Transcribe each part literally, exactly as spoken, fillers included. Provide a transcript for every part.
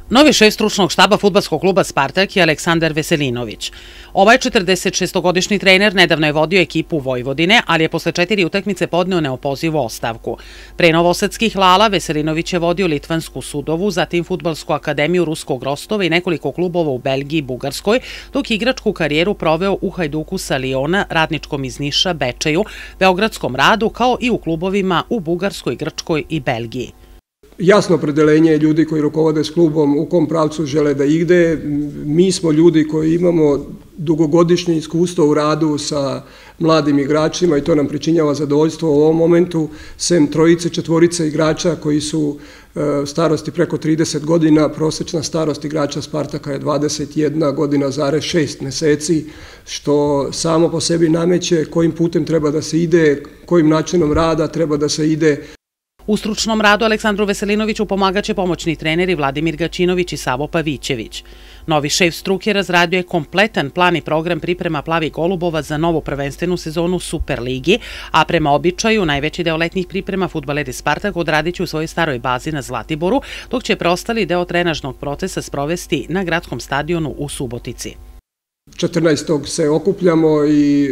Novi šef stručnog štaba fudbalskog kluba Spartak je Aleksandar Veselinović. Ovaj četrdesetšestogodišnji trener nedavno je vodio ekipu Vojvodine, ali je posle četiri utakmice podneo neopozivu ostavku. Pre novosadskih Lala Veselinović je vodio Litvansku Sudovu, zatim Fudbalsku akademiju Ruskog Rostova i nekoliko klubova u Belgiji i Bugarskoj, dok igračku karijeru proveo u Hajduku sa Liona, Radničkom iz Niša, Bečeju, Beogradskom Radu, kao i u klubovima u Bugarskoj, Grčkoj i Belgiji. Jasno opredeljenje ljudi koji rukovode s klubom u kom pravcu žele da ide. Mi smo ljudi koji imamo dugogodišnje iskustvo u radu sa mladim igračima i to nam pričinjava zadovoljstvo u ovom momentu, sem trojice, četvorice igrača koji su starosti preko trideset godina, prosječna starost igrača Spartaka je dvadeset jedna godina zarez šest meseci, što samo po sebi nameće kojim putem treba da se ide, kojim načinom rada treba da se ide. U stručnom radu Aleksandru Veselinoviću pomagaće pomoćni treneri Vladimir Gaćinović i Savo Pavićević. Novi šef struke razradio je kompletan plan i program priprema Plavih golubova za novu prvenstvenu sezonu Superligi, a prema običaju najveći deo letnjih priprema fudbaleri Spartak odradit će u svojoj staroj bazi na Zlatiboru, dok će preostali deo trenažnog procesa sprovesti na gradskom stadionu u Subotici. četrnaestog se okupljamo i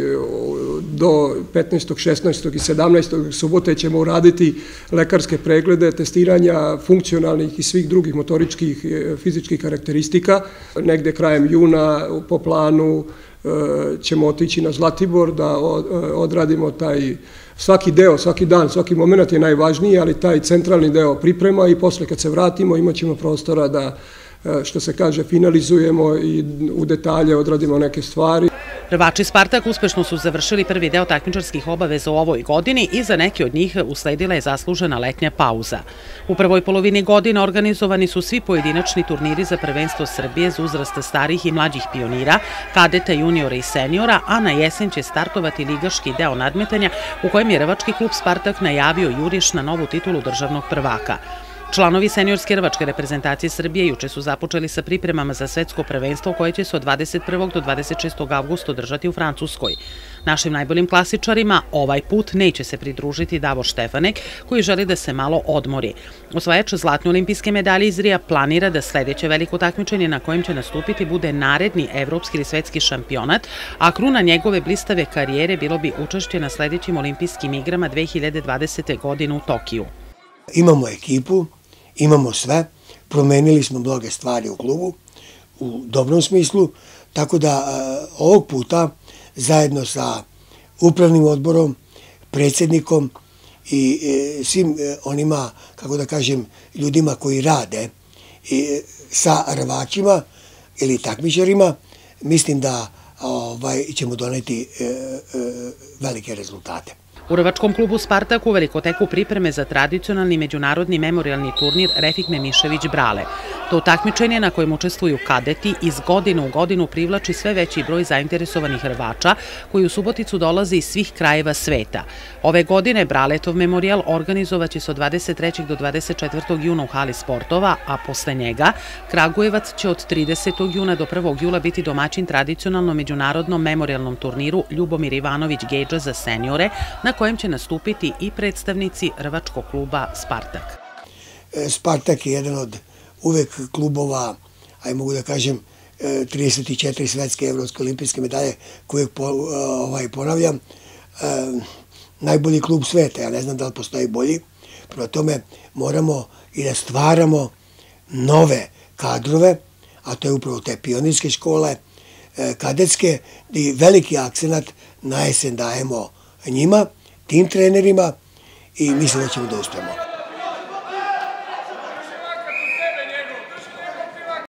do petnaestog, šesnaestog i sedamnaestog subote ćemo uraditi lekarske preglede, testiranja funkcionalnih i svih drugih motoričkih fizičkih karakteristika. Negde krajem juna po planu ćemo otići na Zlatibor da odradimo taj svaki deo, svaki dan, svaki moment je najvažniji, ali taj centralni deo priprema i posle kad se vratimo imat ćemo prostora da, što se kaže, finalizujemo i u detalje odradimo neke stvari. Prvači Spartak uspešno su završili prvi deo takmičarskih obaveza u ovoj godini i za neke od njih usledila je zaslužena letnja pauza. U prvoj polovini godine organizovani su svi pojedinačni turniri za prvenstvo Srbije za uzrasta starih i mlađih pionira, kadeta, juniora i seniora, a na jesen će startovati ligaški deo nadmetanja u kojem je rvački klub Spartak najavio juriš na novu titulu državnog prvaka. Članovi seniorske rvačke reprezentacije Srbije juče su započeli sa pripremama za svetsko prvenstvo koje će se od dvadeset prvog do dvadeset šestog avgusta održati u Francuskoj. Našim najboljim klasičarima ovaj put neće se pridružiti Davor Štefanek, koji želi da se malo odmori. Osvajač zlatne olimpijske medalje iz Rija planira da sledeće veliko takmičenje na kojem će nastupiti bude naredni evropski ili svetski šampionat, a kruna njegove blistave karijere bilo bi učešće na sledećim olimpijskim igrama dve hiljade dvadesete. godine u Tokiju. Imamo ekipu, imamo sve, promenili smo mnoge stvari u klubu, u dobrom smislu, tako da ovog puta zajedno sa upravnim odborom, predsjednikom i svim onima, kako da kažem, ljudima koji rade sa rvačima ili takmičarima, mislim da ćemo doneti velike rezultate. U rvačkom klubu Spartak uveliko teku pripreme za tradicionalni međunarodni memorialni turnir Refik Memišević Brale. To takmičenje na kojem učestvuju kadeti iz godine u godinu privlači sve veći broj zainteresovanih rvača koji u Suboticu dolaze iz svih krajeva sveta. Ove godine Braletov memorijal organizovaće se od dvadeset trećeg do dvadeset četvrtog juna u hali sportova, a posle njega Kragujevac će od tridesetog juna do prvog jula biti domaćin tradicionalnom međunarodnom memorialnom turniru Ljubomir Ivanović Gedža za seniore, na kojem će nastupiti i predstavnici rvačkog kluba Spartak. Spartak je jedan od uvek klubova, aj mogu da kažem, trideset četiri svetske evropske olimpijske medalje koje ponavljam, najbolji klub sveta, ja ne znam da li postoji bolji, prema tome moramo i da stvaramo nove kadrove, a to je upravo te pionirske škole, kadetske, i veliki akcenat na jesen dajemo njima, tim trenerima, i mislim da ćemo da uspemo.